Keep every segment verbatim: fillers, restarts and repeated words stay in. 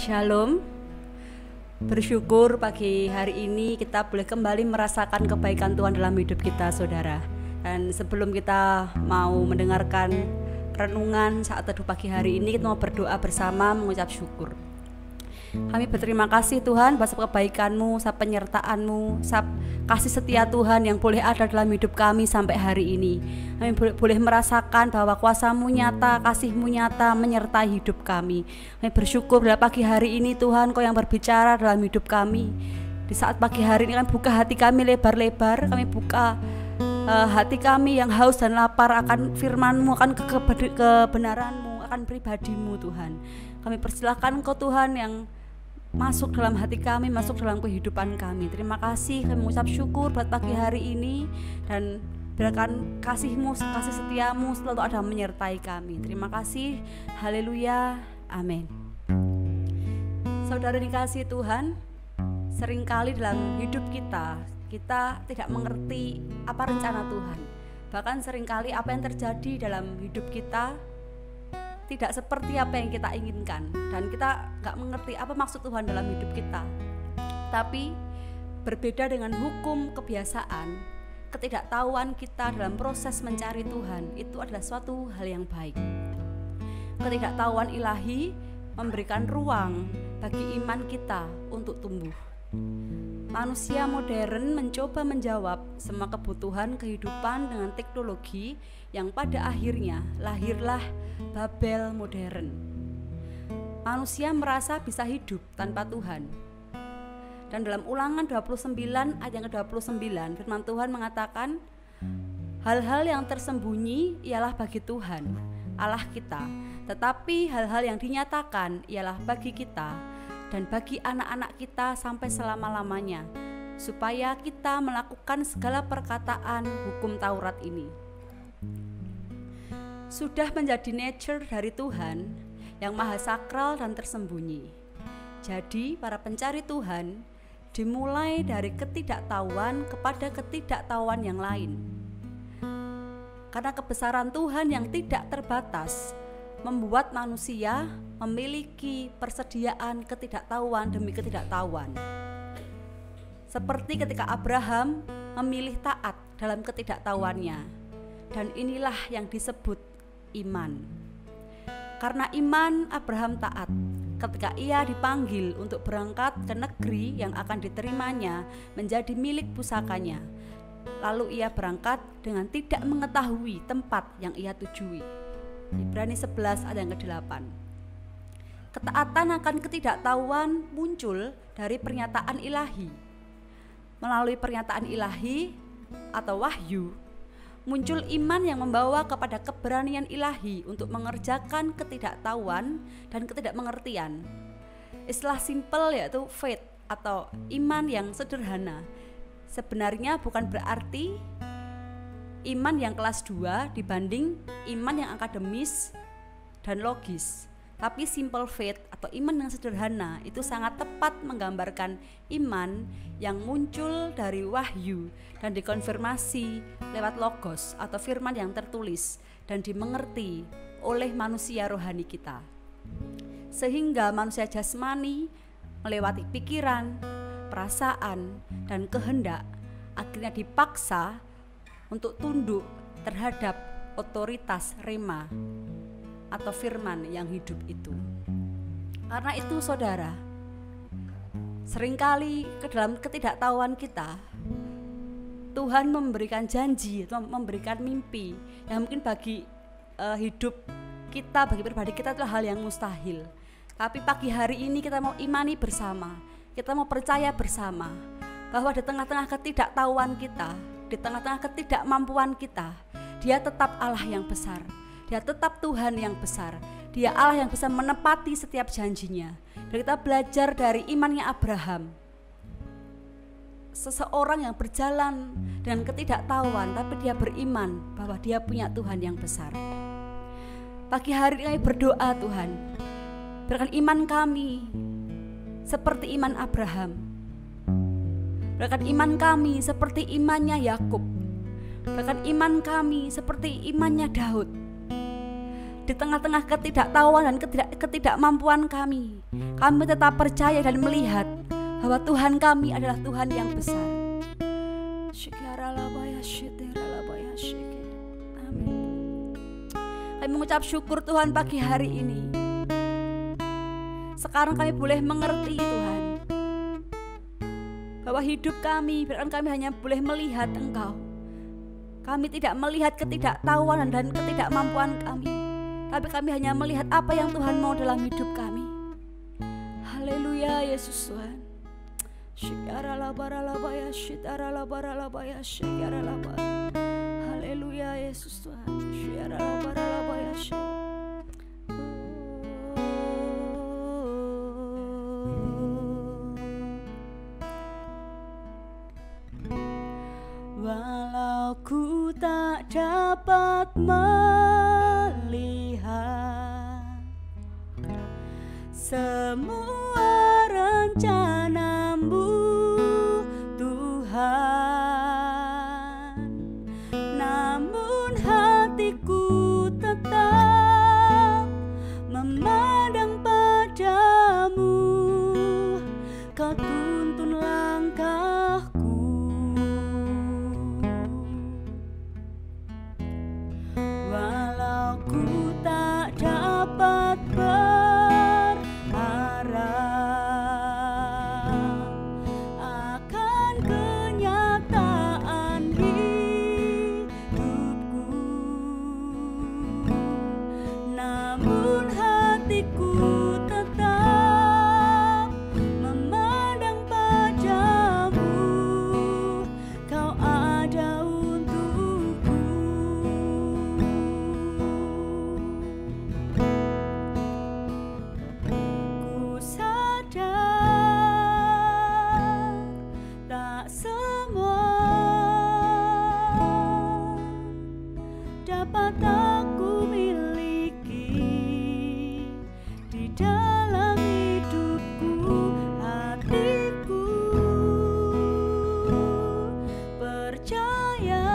Shalom. Bersyukur pagi hari ini kita boleh kembali merasakan kebaikan Tuhan dalam hidup kita, saudara. Dan sebelum kita mau mendengarkan renungan saat teduh pagi hari ini, kita mau berdoa bersama mengucap syukur. Kami berterima kasih Tuhan atas kebaikan-Mu, atas penyertaan-Mu, atas kasih setia Tuhan yang boleh ada dalam hidup kami sampai hari ini. Kami boleh merasakan bahwa kuasa-Mu nyata, kasih-Mu nyata menyertai hidup kami. Kami bersyukur pada pagi hari ini Tuhan, Kau yang berbicara dalam hidup kami. Di saat pagi hari ini kami buka hati kami lebar-lebar, kami buka uh, hati kami yang haus dan lapar akan firman-Mu, akan ke- kebenaran-Mu, akan pribadi-Mu Tuhan. Kami persilahkan Kau Tuhan yang masuk dalam hati kami, masuk dalam kehidupan kami. Terima kasih, kami mengucap syukur buat pagi hari ini, dan biarkan kasih-Mu, kasih setia-Mu selalu ada menyertai kami. Terima kasih, haleluya, amin. Saudara dikasih Tuhan, seringkali dalam hidup kita, kita tidak mengerti apa rencana Tuhan. Bahkan seringkali apa yang terjadi dalam hidup kita tidak seperti apa yang kita inginkan, dan kita gak mengerti apa maksud Tuhan dalam hidup kita. Tapi berbeda dengan hukum kebiasaan, ketidaktahuan kita dalam proses mencari Tuhan itu adalah suatu hal yang baik. Ketidaktahuan ilahi memberikan ruang bagi iman kita untuk tumbuh. Manusia modern mencoba menjawab semua kebutuhan kehidupan dengan teknologi yang pada akhirnya lahirlah Babel modern. Manusia merasa bisa hidup tanpa Tuhan. Dan dalam Ulangan dua puluh sembilan ayat yang ke dua puluh sembilan firman Tuhan mengatakan, hal-hal yang tersembunyi ialah bagi Tuhan Allah kita, tetapi hal-hal yang dinyatakan ialah bagi kita dan bagi anak-anak kita sampai selama-lamanya, supaya kita melakukan segala perkataan hukum Taurat ini. Sudah menjadi nature dari Tuhan yang maha sakral dan tersembunyi. Jadi para pencari Tuhan dimulai dari ketidaktahuan kepada ketidaktahuan yang lain. Karena kebesaran Tuhan yang tidak terbatas membuat manusia memiliki persediaan ketidaktahuan demi ketidaktahuan. Seperti ketika Abraham memilih taat dalam ketidaktahuannya, dan inilah yang disebut iman. Karena iman Abraham taat ketika ia dipanggil untuk berangkat ke negeri yang akan diterimanya menjadi milik pusakanya. Lalu ia berangkat dengan tidak mengetahui tempat yang ia tujui. Ibrani sebelas ayat yang kedelapan. Ketaatan akan ketidaktahuan muncul dari pernyataan ilahi. Melalui pernyataan ilahi atau wahyu, muncul iman yang membawa kepada keberanian ilahi untuk mengerjakan ketidaktahuan dan ketidakmengertian. Istilah simpel yaitu faith atau iman yang sederhana. Sebenarnya bukan berarti iman yang kelas dua dibanding iman yang akademis dan logis. Tapi simple faith atau iman yang sederhana itu sangat tepat menggambarkan iman yang muncul dari wahyu dan dikonfirmasi lewat logos atau firman yang tertulis dan dimengerti oleh manusia rohani kita. Sehingga manusia jasmani melewati pikiran, perasaan, dan kehendak akhirnya dipaksa untuk tunduk terhadap otoritas rema atau firman yang hidup itu. Karena itu saudara, seringkali ke dalam ketidaktahuan kita, Tuhan memberikan janji atau memberikan mimpi yang mungkin bagi uh, hidup kita, bagi pribadi kita adalah hal yang mustahil. Tapi pagi hari ini kita mau imani bersama, kita mau percaya bersama bahwa di tengah-tengah ketidaktahuan kita, di tengah-tengah ketidakmampuan kita, Dia tetap Allah yang besar. Dia tetap Tuhan yang besar. Dia Allah yang bisa menepati setiap janjinya. Dan kita belajar dari imannya Abraham, seseorang yang berjalan dengan ketidaktahuan, tapi dia beriman bahwa dia punya Tuhan yang besar. Pagi hari ini kami berdoa, Tuhan, berikan iman kami seperti iman Abraham. Berikan iman kami seperti imannya Yakub. Berikan iman kami seperti imannya Daud. di tengah-tengah ketidaktahuan dan ketidak, ketidakmampuan kami, kami tetap percaya dan melihat bahwa Tuhan kami adalah Tuhan yang besar. Amin. Kami mengucap syukur Tuhan pagi hari ini. Sekarang kami boleh mengerti Tuhan, bahwa hidup kami, bahkan kami hanya boleh melihat Engkau. Kami tidak melihat ketidaktahuan dan ketidakmampuan kami, tapi kami hanya melihat apa yang Tuhan mau dalam hidup kami. Haleluya Yesus Tuhan. Haleluya Yesus Tuhan. Walau ku tak dapat melihat semua rencana-Mu Tuhan, namun hatiku tetap memandang padamu. Kau tuntun langkahku, walau ku tak dapat berharap akan kenyataan hidupku, namun hatiku tetap memandang padamu. Kau ada untukku. Ku sadar tak semua dapat aku miliki di dalam hidupku. Hatiku percaya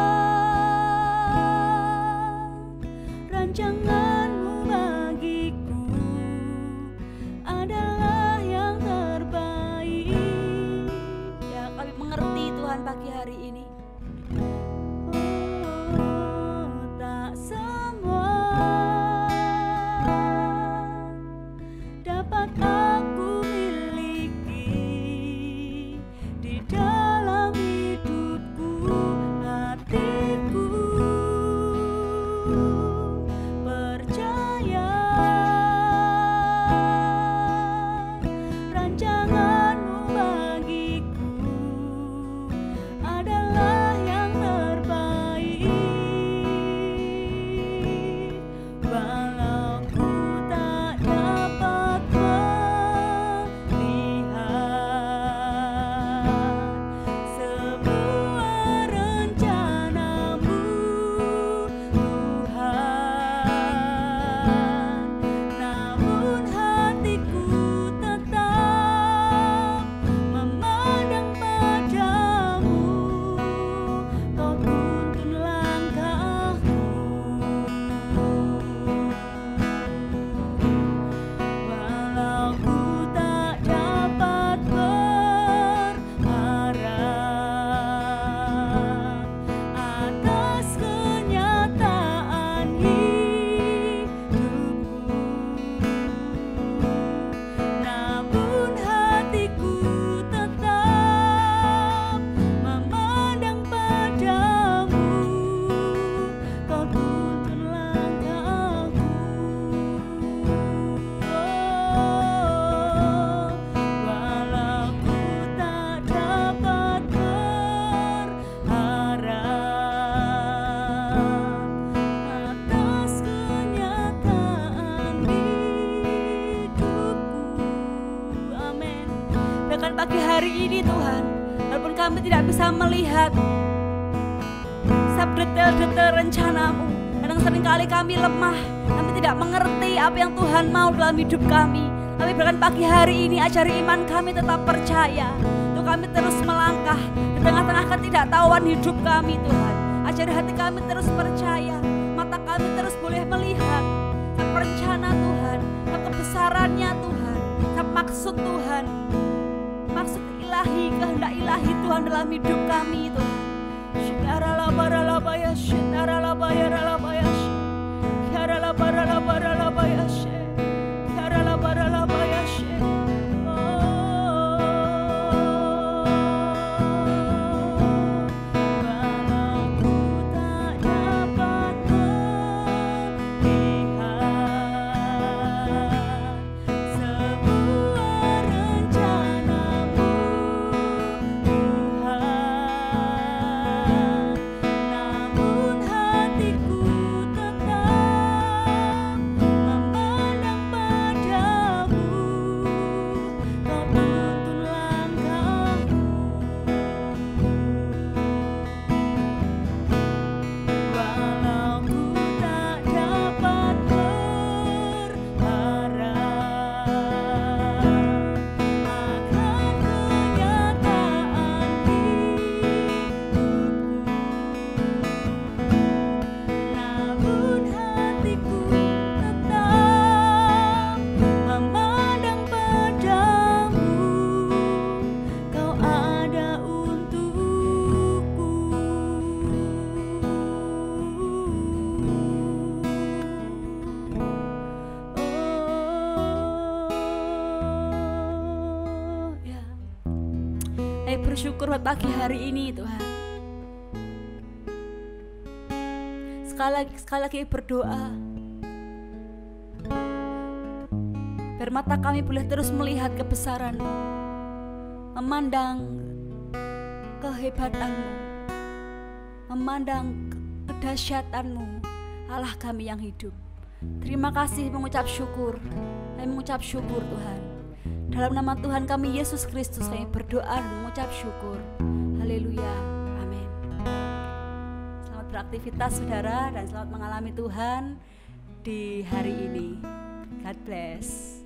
rancangan-Mu bagiku adalah yang terbaik. Ya, kami mengerti Tuhan pagi hari ini. Oh, tak semua dapat aku miliki di dalam hidupku. Hatiku percaya rancangan-Mu bagiku adalah yang terbaik. Walau ku tak dapat melihat semua rencana-Mu Tuhan, namun hatiku tetap memandang padamu. Kau tuntun langkahku, walau ku tak dapat berharap atas kenyataan hidupku, namun hatiku tetap memandang padamu. Kau tuntun langkahku. Oh, walau ku tak dapat berharap atas kenyataan hidupku. Amin. Bahkan pagi hari ini Tuhan, walaupun kami tidak bisa melihat setiap detail-detail rencana-Mu, kadang seringkali kami lemah, kami tidak mengerti apa yang Tuhan mau dalam hidup kami. Tapi bahkan pagi hari ini ajari iman kami tetap percaya. Tuh, kami terus melangkah di tengah-tengah ketidaktahuan hidup kami Tuhan. Ajari hati kami terus percaya, mata kami terus boleh melihat rencana Tuhan, dalam kebesarannya Tuhan, dalam maksud Tuhan, maksud ilahi, kehendak ilahi Tuhan dalam hidup kami Tuhan. Shikaralabaralabaya, shikaralabayaralabaya, shikaralabaralabaralabaya, shikaralabaralabaya, bersyukur buat pagi hari ini Tuhan. Sekali lagi, sekali lagi berdoa biar mata kami boleh terus melihat kebesaran-Mu, memandang kehebatan-Mu, memandang kedahsyatan-Mu, Allah kami yang hidup. Terima kasih, mengucap syukur, kami mengucap syukur Tuhan. Dalam nama Tuhan kami Yesus Kristus kami berdoa dan mengucap syukur. Haleluya, amin. Selamat beraktivitas saudara dan selamat mengalami Tuhan di hari ini. God bless.